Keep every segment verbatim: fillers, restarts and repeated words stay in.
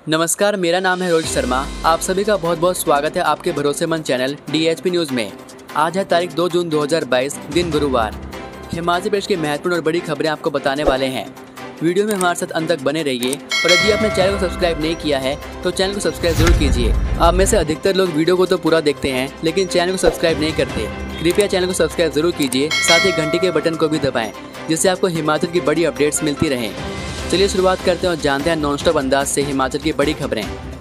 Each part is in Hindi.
नमस्कार, मेरा नाम है रोहित शर्मा। आप सभी का बहुत बहुत स्वागत है आपके भरोसेमंद चैनल डीएचपी न्यूज़ में। आज है तारीख दो जून दो हज़ार बाईस, दिन गुरुवार। हिमाचल प्रदेश की महत्वपूर्ण और बड़ी खबरें आपको बताने वाले हैं। वीडियो में हमारे साथ अंत तक बने रहिए और यदि आपने चैनल को सब्सक्राइब नहीं किया है तो चैनल को सब्सक्राइब जरूर कीजिए। आप में से अधिकतर लोग वीडियो को तो पूरा देखते हैं लेकिन चैनल को सब्सक्राइब नहीं करते। कृपया चैनल को सब्सक्राइब जरूर कीजिए, साथ ही घंटी के बटन को भी दबाएं जिससे आपको हिमाचल की बड़ी अपडेट्स मिलती रहें। चलिए शुरुआत करते हैं और जानते हैं नॉनस्टॉप अंदाज से हिमाचल की बड़ी खबरें।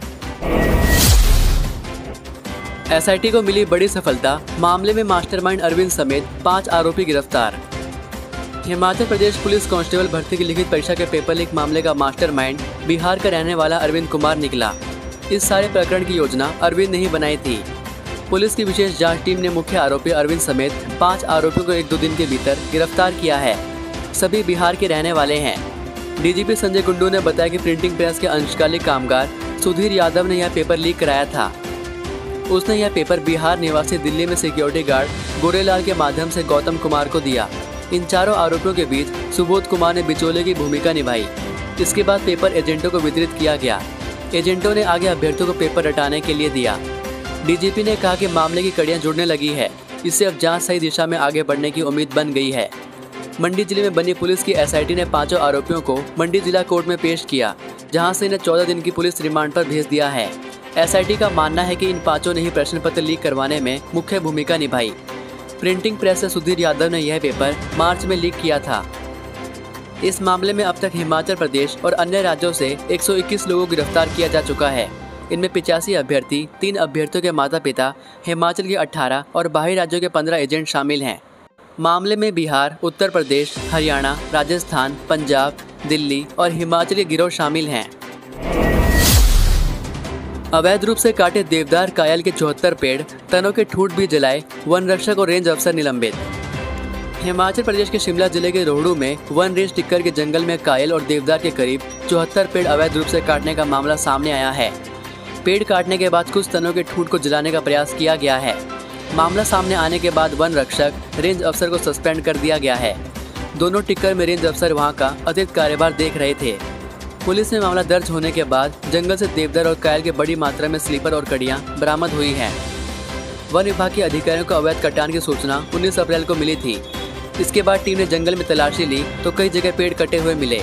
एसआईटी को मिली बड़ी सफलता, मामले में मास्टरमाइंड अरविंद समेत पांच आरोपी गिरफ्तार। हिमाचल प्रदेश पुलिस कांस्टेबल भर्ती की लिखित परीक्षा के पेपर लीक मामले का मास्टरमाइंड बिहार का रहने वाला अरविंद कुमार निकला। इस सारे प्रकरण की योजना अरविंद ने ही बनाई थी। पुलिस की विशेष जांच टीम ने मुख्य आरोपी अरविंद समेत पाँच आरोपियों को एक दो दिन के भीतर गिरफ्तार किया है। सभी बिहार के रहने वाले हैं। डीजीपी संजय कुंडू ने बताया कि प्रिंटिंग प्रेस के अंशकालिक कामगार सुधीर यादव ने यह पेपर लीक कराया था। उसने यह पेपर बिहार निवासी दिल्ली में सिक्योरिटी गार्ड गोरेलाल के माध्यम से गौतम कुमार को दिया। इन चारों आरोपियों के बीच सुबोध कुमार ने बिचौले की भूमिका निभाई। इसके बाद पेपर एजेंटों को वितरित किया गया। एजेंटों ने आगे अभ्यर्थियों को पेपर रटाने के लिए दिया। डीजीपी ने कहा कि मामले की कड़ियां जुड़ने लगी है, इससे अब जांच सही दिशा में आगे बढ़ने की उम्मीद बन गई है। मंडी जिले में बनी पुलिस की एसआईटी ने पांचों आरोपियों को मंडी जिला कोर्ट में पेश किया, जहां से इन्हें चौदह दिन की पुलिस रिमांड पर भेज दिया है। एसआईटी का मानना है कि इन पांचों ने ही प्रश्न पत्र लीक करवाने में मुख्य भूमिका निभाई। प्रिंटिंग प्रेस से सुधीर यादव ने यह पेपर मार्च में लीक किया था। इस मामले में अब तक हिमाचल प्रदेश और अन्य राज्यों से एक सौ इक्कीस लोगों को गिरफ्तार किया जा चुका है। इनमें पिचासी अभ्यर्थी, तीन अभ्यर्थियों के माता पिता, हिमाचल के अठारह और बाहरी राज्यों के पंद्रह एजेंट शामिल हैं। मामले में बिहार, उत्तर प्रदेश, हरियाणा, राजस्थान, पंजाब, दिल्ली और हिमाचल के गिरोह शामिल हैं। अवैध रूप से काटे देवदार कायल के चौहत्तर पेड़, तनों के ठूंठ भी जलाए, वन रक्षक और रेंज अफसर निलंबित। हिमाचल प्रदेश के शिमला जिले के रोहड़ू में वन रेंज टिक्कर के जंगल में कायल और देवदार के करीब चौहत्तर पेड़ अवैध रूप से काटने का मामला सामने आया है। पेड़ काटने के बाद कुछ तनों के ठूंठ को जलाने का प्रयास किया गया है। मामला सामने आने के बाद वन रक्षक, रेंज अफसर को सस्पेंड कर दिया गया है। दोनों टिक्कर में रेंज अफसर वहां का अतिरिक्त कार्यभार देख रहे थे। पुलिस में मामला दर्ज होने के बाद जंगल से देवदार और कायल के बड़ी मात्रा में स्लीपर और कड़ियां बरामद हुई हैं। वन विभाग के अधिकारियों को अवैध कटान की सूचना उन्नीस अप्रैल को मिली थी। इसके बाद टीम ने जंगल में तलाशी ली तो कई जगह पेड़ कटे हुए मिले।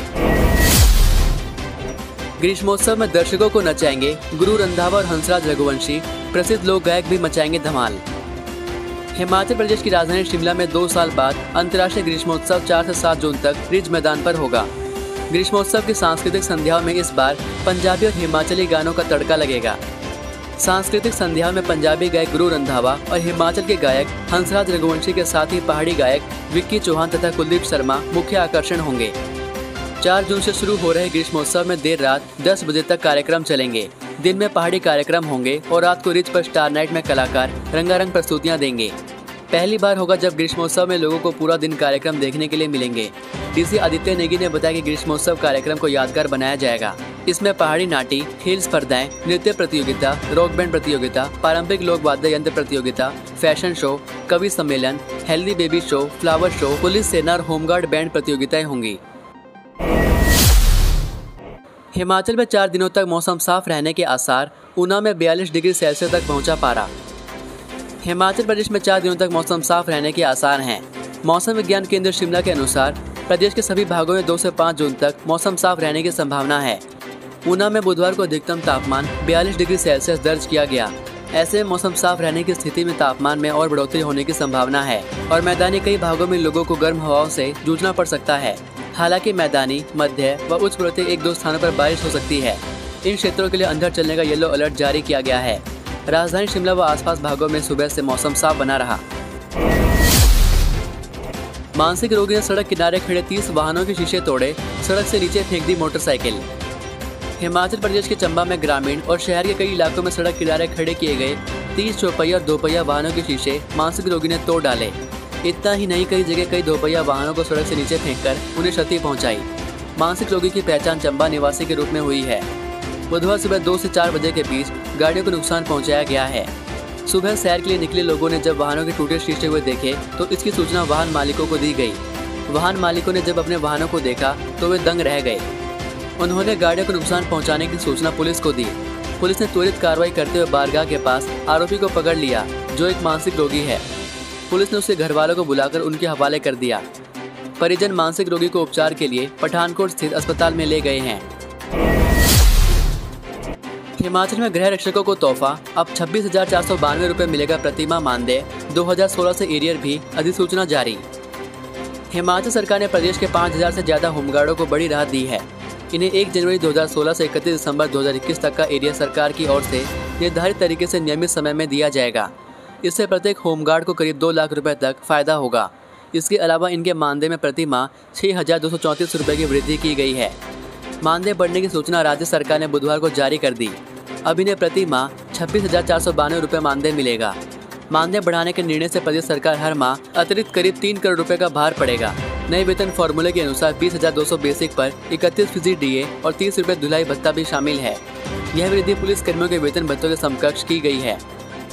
ग्रीष्मोत्सव में दर्शकों को नचाएंगे गुरु रंधावा और हंसराज रघुवंशी, प्रसिद्ध लोक गायक भी मचाएंगे धमाल। हिमाचल प्रदेश की राजधानी शिमला में दो साल बाद अंतर्राष्ट्रीय ग्रीष्मोत्सव चार से सात जून तक रिज मैदान पर होगा। ग्रीष्मोत्सव की सांस्कृतिक संध्याओं में इस बार पंजाबी और हिमाचली गानों का तड़का लगेगा। सांस्कृतिक संध्याओं में पंजाबी गायक गुरु रंधावा और हिमाचल के गायक हंसराज रघुवंशी के साथ ही पहाड़ी गायक विक्की चौहान तथा कुलदीप शर्मा मुख्य आकर्षण होंगे। चार जून से शुरू हो रहे ग्रीष्मोत्सव में देर रात दस बजे तक कार्यक्रम चलेंगे। दिन में पहाड़ी कार्यक्रम होंगे और रात को रिज पर स्टार नाइट में कलाकार रंगारंग प्रस्तुतियां देंगे। पहली बार होगा जब ग्रीष्मोत्सव में लोगों को पूरा दिन कार्यक्रम देखने के लिए मिलेंगे। डीसी आदित्य नेगी ने बताया कि ग्रीष्मोत्सव कार्यक्रम को यादगार बनाया जाएगा। इसमें पहाड़ी नाटी, खेल स्पर्धाएं, नृत्य प्रतियोगिता, रॉक बैंड प्रतियोगिता, पारंपरिक लोक वाद्य यंत्र प्रतियोगिता, फैशन शो, कवि सम्मेलन, healthy baby show, flower show, police सेना और होमगार्ड बैंड प्रतियोगिताएं होंगी। हिमाचल में चार दिनों तक मौसम साफ रहने के आसार, ऊना में बयालीस डिग्री सेल्सियस तक पहुंचा पारा। हिमाचल प्रदेश में चार दिनों तक मौसम साफ रहने के आसार हैं। मौसम विज्ञान केंद्र शिमला के अनुसार प्रदेश के सभी भागों में दो से पाँच जून तक मौसम साफ रहने की संभावना है। ऊना में बुधवार को अधिकतम तापमान बयालीस डिग्री सेल्सियस दर्ज किया गया। ऐसे में मौसम साफ रहने की स्थिति में तापमान में और बढ़ोतरी होने की संभावना है और मैदानी कई भागों में लोगों को गर्म हवाओं से जूझना पड़ सकता है। हालांकि मैदानी, मध्य व उच्च पर्वतीय एक दो स्थानों पर बारिश हो सकती है। इन क्षेत्रों के लिए अंधड़ चलने का येलो अलर्ट जारी किया गया है। राजधानी शिमला व आसपास भागों में सुबह से मौसम साफ बना रहा। मानसिक रोगी ने सड़क किनारे खड़े तीस वाहनों के शीशे तोड़े, सड़क से नीचे फेंक दी मोटरसाइकिल। हिमाचल प्रदेश के चंबा में ग्रामीण और शहर के कई इलाकों में सड़क किनारे खड़े किए गए तीस चौपहिया और दोपहिया वाहनों के शीशे मानसिक रोगी ने तोड़ डाले। इतना ही नहीं, कई जगह कई दोपहिया वाहनों को सड़क से नीचे फेंककर उन्हें क्षति पहुंचाई। मानसिक रोगी की पहचान चंबा निवासी के रूप में हुई है। बुधवार सुबह दो से चार बजे के बीच गाड़ियों को नुकसान पहुंचाया गया है। सुबह सैर के लिए निकले लोगों ने जब वाहनों के टूटे शीशे हुए देखे तो इसकी सूचना वाहन मालिकों को दी गई। वाहन मालिकों ने जब अपने वाहनों को देखा तो वे दंग रह गए। उन्होंने गाड़ियों को नुकसान पहुंचाने की सूचना पुलिस को दी। पुलिस ने त्वरित कार्रवाई करते हुए बारगाह के पास आरोपी को पकड़ लिया, जो एक मानसिक रोगी है। पुलिस ने उसके घर वालों को बुलाकर उनके हवाले कर दिया। परिजन मानसिक रोगी को उपचार के लिए पठानकोट स्थित अस्पताल में ले गए हैं। हिमाचल में गृह रक्षकों को तोहफा, अब छब्बीस हजार चार सौ बानवे रुपए मिलेगा प्रतिमाह मानदेय, दो हजार सोलह से एरियर भी, अधिसूचना जारी। हिमाचल सरकार ने प्रदेश के पाँच हजार से ज्यादा होमगार्डों को बड़ी राहत दी है। इन्हें एक जनवरी दो हजार सोलह से इकतीस दिसंबर दो हजार इक्कीस तक का एरियर सरकार की ओर से निर्धारित तरीके से नियमित समय में दिया जाएगा। इससे प्रत्येक होमगार्ड को करीब दो लाख रुपए तक फायदा होगा। इसके अलावा इनके मानदेय में प्रतिमाह छः हजार दो सौ चौंतीस रुपये की वृद्धि की गई है। मानदेय बढ़ने की सूचना राज्य सरकार ने बुधवार को जारी कर दी। अब इन्हें प्रति माह छब्बीस हजार चार सौ बानवे रुपये मानदेय मिलेगा। मानदेय बढ़ाने के निर्णय से प्रदेश सरकार हर माह अतिरिक्त करीब तीन करोड़ रुपए का भार पड़ेगा। नए वेतन फॉर्मूले के अनुसार बीस हजार दो सौ बेसिक पर इकतीस फीसदी डीए और तीस रुपये धुलाई भत्ता भी शामिल है। यह वृद्धि पुलिस कर्मियों के वेतन भत्तों के समकक्ष की गई है।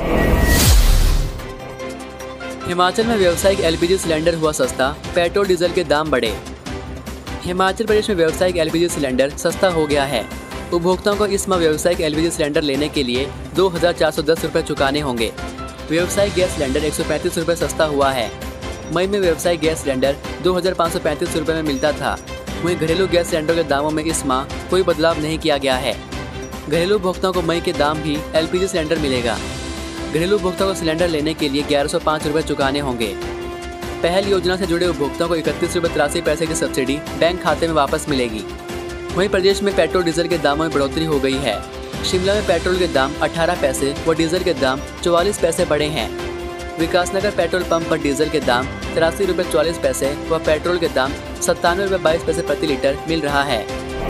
हिमाचल में व्यावसायिक एलपीजी सिलेंडर हुआ सस्ता, पेट्रोल डीजल के दाम बढ़े। हिमाचल प्रदेश में व्यावसायिक एलपीजी सिलेंडर सस्ता हो गया है। उपभोक्ताओं को इस माह व्यावसायिक एलपीजी सिलेंडर लेने के लिए दो हजार चार सौ दस रुपये चुकाने होंगे। व्यावसायिक गैस सिलेंडर एक सौ पैंतीस रुपये सस्ता हुआ है। मई में व्यावसायिक गैस सिलेंडर दो हजार पाँच सौ पैंतीस रुपये में मिलता था। वहीं घरेलू गैस सिलेंडर के दामों में इस माह कोई बदलाव नहीं किया गया है। घरेलू उपभोक्ताओं को मई के दाम भी एलपीजी सिलेंडर मिलेगा। घरेलू उपभोक्ताओं को सिलेंडर लेने के लिए ग्यारह सौ पाँच रुपये चुकाने होंगे। पहल योजना से जुड़े उपभोक्ताओं को इकतीस रुपये तिरासी पैसे की सब्सिडी बैंक खाते में वापस मिलेगी। वहीं प्रदेश में पेट्रोल डीजल के दामों में बढ़ोतरी हो गई है। शिमला में पेट्रोल के दाम अठारह पैसे व डीजल के दाम चौवालीस पैसे बढ़े हैं। विकासनगर पेट्रोल पंप पर डीजल के दाम तिरासी रुपये चौवालीस पैसे व पेट्रोल के दाम सत्तानवे रुपये बाईस पैसे प्रति लीटर मिल रहा है।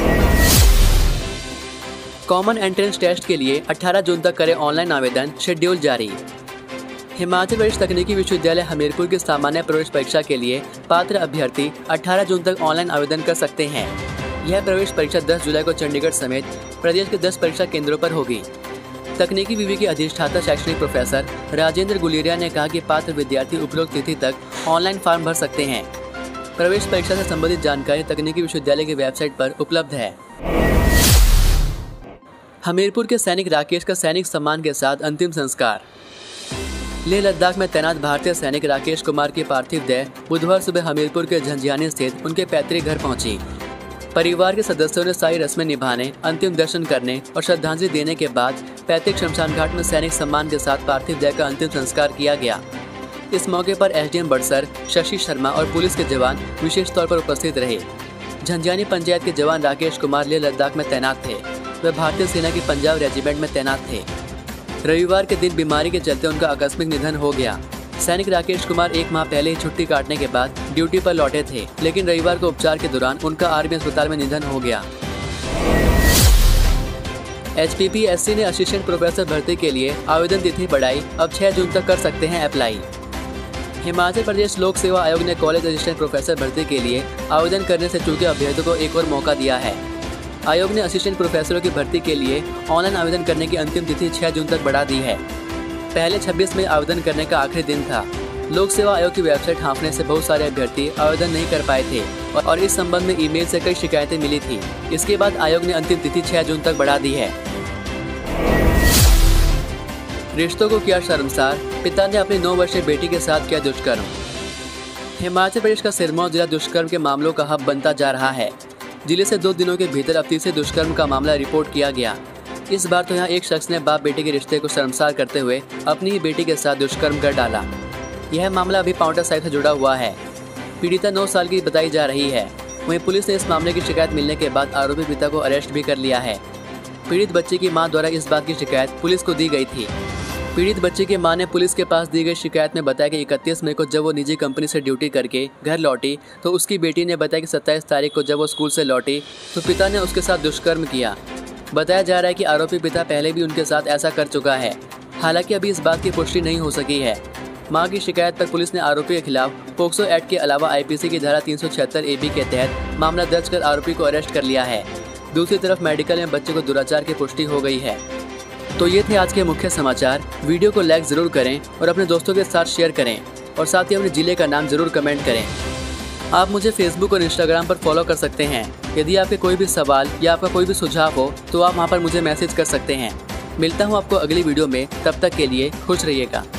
कॉमन एंट्रेंस टेस्ट के लिए अठारह जून तक करें ऑनलाइन आवेदन, शेड्यूल जारी। हिमाचल प्रदेश तकनीकी विश्वविद्यालय हमीरपुर की सामान्य प्रवेश परीक्षा के लिए पात्र अभ्यर्थी अठारह जून तक ऑनलाइन आवेदन कर सकते हैं। यह प्रवेश परीक्षा दस जुलाई को चंडीगढ़ समेत प्रदेश के दस परीक्षा केंद्रों पर होगी। तकनीकी विवि के अधिष्ठाता शैक्षणिक प्रोफेसर राजेंद्र गुलेरिया ने कहा कि पात्र विद्यार्थी उपरोक्त तिथि तक ऑनलाइन फॉर्म भर सकते हैं। प्रवेश परीक्षा से संबंधित जानकारी तकनीकी विश्वविद्यालय की वेबसाइट पर उपलब्ध है। हमीरपुर के सैनिक राकेश का सैनिक सम्मान के साथ अंतिम संस्कार। लेह लद्दाख में तैनात भारतीय सैनिक राकेश कुमार की पार्थिव देह बुधवार सुबह हमीरपुर के झंझियानी स्थित उनके पैतृक घर पहुंची। परिवार के सदस्यों ने सारी रस्में निभाने, अंतिम दर्शन करने और श्रद्धांजलि देने के बाद पैतृक शमशान घाट में सैनिक सम्मान के साथ पार्थिव देह का अंतिम संस्कार किया गया। इस मौके पर एसडीएम बड़सर, शशि शर्मा और पुलिस के जवान विशेष तौर पर उपस्थित रहे। झंझियानी पंचायत के जवान राकेश कुमार लेह लद्दाख में तैनात थे। वे भारतीय सेना की पंजाब रेजिमेंट में तैनात थे। रविवार के दिन बीमारी के चलते उनका आकस्मिक निधन हो गया। सैनिक राकेश कुमार एक माह पहले ही छुट्टी काटने के बाद ड्यूटी पर लौटे थे, लेकिन रविवार को उपचार के दौरान उनका आर्मी अस्पताल में निधन हो गया। एचपीपीएससी ने असिस्टेंट प्रोफेसर भर्ती के लिए आवेदन तिथि बढ़ाई, अब छह जून तक कर सकते हैं अप्लाई। हिमाचल प्रदेश लोक सेवा आयोग ने कॉलेज असिस्टेंट प्रोफेसर भर्ती के लिए आवेदन करने से चूके अभ्यर्थियों को एक और मौका दिया है। आयोग ने असिस्टेंट प्रोफेसरों की भर्ती के लिए ऑनलाइन आवेदन करने की अंतिम तिथि छह जून तक बढ़ा दी है। पहले छब्बीस मई आवेदन करने का आखिरी दिन था। लोक सेवा आयोग की वेबसाइट हाँफने से बहुत सारे अभ्यर्थी आवेदन नहीं कर पाए थे और इस संबंध में ईमेल से कई शिकायतें मिली थी। इसके बाद आयोग ने अंतिम तिथि छह जून तक बढ़ा दी है। रिश्तों को किया शर्मसार, पिता ने अपनी नौ वर्षीय बेटी के साथ किया दुष्कर्म। हिमाचल प्रदेश का सिरमौर जिला दुष्कर्म के मामलों का हब बनता जा रहा है। जिले से दो दिनों के भीतर अब तीसरे दुष्कर्म का मामला रिपोर्ट किया गया। इस बार तो यहाँ एक शख्स ने बाप बेटे के रिश्ते को शर्मसार करते हुए अपनी ही बेटी के साथ दुष्कर्म कर डाला। यह मामला अभी पाउंटा साहिब से जुड़ा हुआ है। पीड़िता नौ साल की बताई जा रही है। वहीं पुलिस ने इस मामले की शिकायत मिलने के बाद आरोपी पिता को अरेस्ट भी कर लिया है। पीड़ित बच्चे की मां द्वारा इस बात की शिकायत पुलिस को दी गई थी। पीड़ित बच्चे की मां ने पुलिस के पास दी गई शिकायत में बताया कि इकतीस मई को जब वो निजी कंपनी से ड्यूटी करके घर लौटी तो उसकी बेटी ने बताया कि सत्ताईस तारीख को जब वो स्कूल से लौटी तो पिता ने उसके साथ दुष्कर्म किया। बताया जा रहा है कि आरोपी पिता पहले भी उनके साथ ऐसा कर चुका है। हालांकि अभी इस बात की पुष्टि नहीं हो सकी है। मां की शिकायत पर पुलिस ने आरोपी के खिलाफ पोक्सो एक्ट के अलावा आईपीसी की धारा तीन सौ छिहत्तर ए बी के तहत मामला दर्ज कर आरोपी को अरेस्ट कर लिया है। दूसरी तरफ मेडिकल में बच्चे को दुराचार की पुष्टि हो गई है। तो ये थे आज के मुख्य समाचार। वीडियो को लाइक जरूर करें और अपने दोस्तों के साथ शेयर करें और साथ ही अपने जिले का नाम जरूर कमेंट करें। आप मुझे फेसबुक और इंस्टाग्राम पर फॉलो कर सकते हैं। यदि आपके कोई भी सवाल या आपका कोई भी सुझाव हो तो आप वहाँ पर मुझे मैसेज कर सकते हैं। मिलता हूँ आपको अगली वीडियो में, तब तक के लिए खुश रहिएगा।